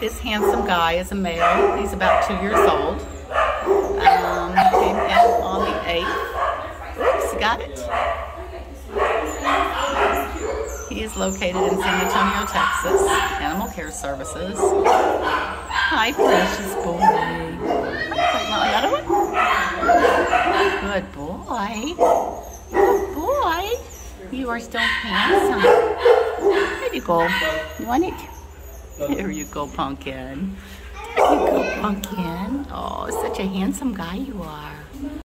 This handsome guy is a male. He's about 2 years old. Came in on the 8th. Oops, got it. He is located in San Antonio, Texas. Animal Care Services. Hi, precious boy. Another one? Good boy. Good boy. You are so handsome. There you go. You want it? There you go, Pumpkin. There you go, Pumpkin. Oh, such a handsome guy you are.